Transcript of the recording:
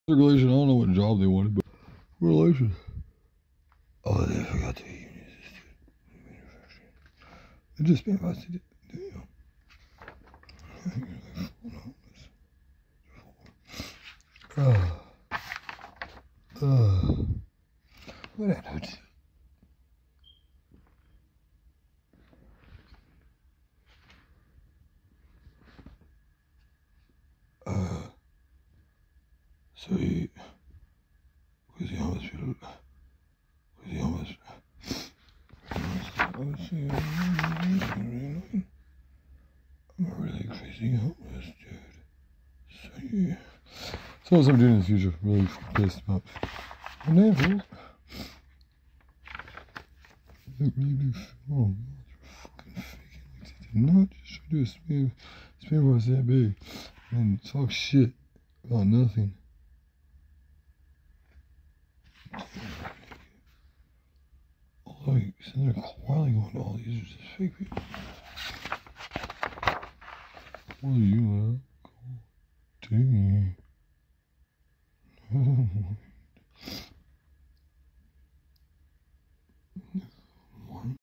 Relation, I don't know what job they wanted, but relation. Oh, they forgot to eat. It just been busted. Damn. What happened? So he was the hospital. Was the hospital. I'm a really crazy homeless dude. So yeah. So what's I'm doing in the future? Really pissed about. And then fool. It really oh, you're fucking faking like they did not just try to do a spam was that big and talk shit about nothing. Like sitting there quietly going, all these are just fake people. What are you, man? Dang.